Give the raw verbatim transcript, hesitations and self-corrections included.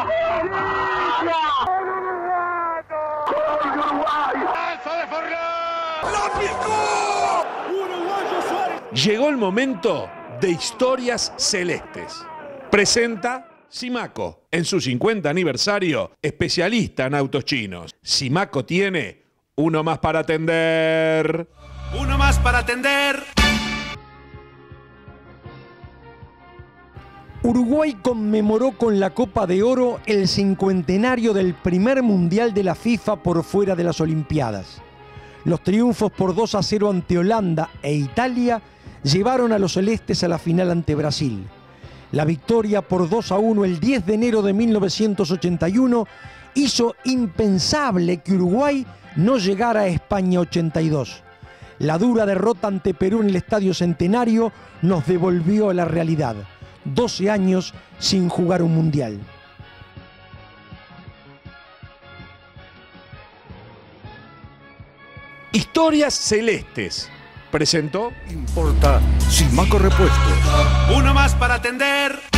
Llegó el momento de Historias Celestes. Presenta Simaco, en su cincuenta aniversario, especialista en autos chinos. Simaco tiene uno más para atender. Uno más para atender. Uruguay conmemoró con la Copa de Oro el cincuentenario del primer mundial de la FIFA por fuera de las Olimpiadas. Los triunfos por dos a cero ante Holanda e Italia llevaron a los celestes a la final ante Brasil. La victoria por dos a uno el diez de enero de mil novecientos ochenta y uno hizo impensable que Uruguay no llegara a España ochenta y dos. La dura derrota ante Perú en el Estadio Centenario nos devolvió a la realidad. doce años sin jugar un mundial. Historias Celestes. Presentó Importa Simaco Repuestos. Uno más para atender.